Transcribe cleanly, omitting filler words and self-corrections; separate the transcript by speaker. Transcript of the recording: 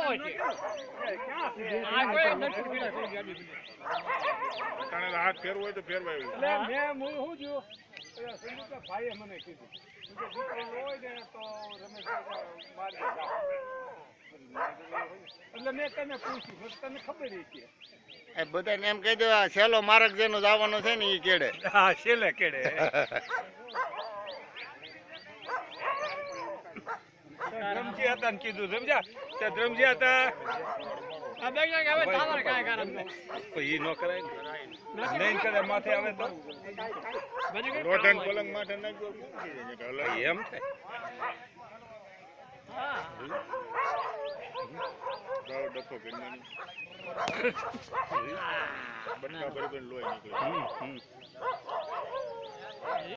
Speaker 1: હાથ ફેરવો હોય તો ફેરવાય મેં હું જો ભાઈએ મને કીધું હોય ને તો રમેશ એટલે મેં તને પૂછ્યું તને ખબર છે
Speaker 2: એ બધાને એમ કહી દેવા છેલ્લો માર્ગ જેનો જવાનો છે ને એ કેડે.
Speaker 1: હા છેલ્લે કેડે ધ્રમજી હતા ને કીધું સમજ્યા તે ધ્રમજી હતા ઈ નો કરાય નહીં કરે માથે આવે તો રોધન પલંગ માથે નાખ્યો એમ થાય ડખો કરી બટકા ભરી લોહી નીકળે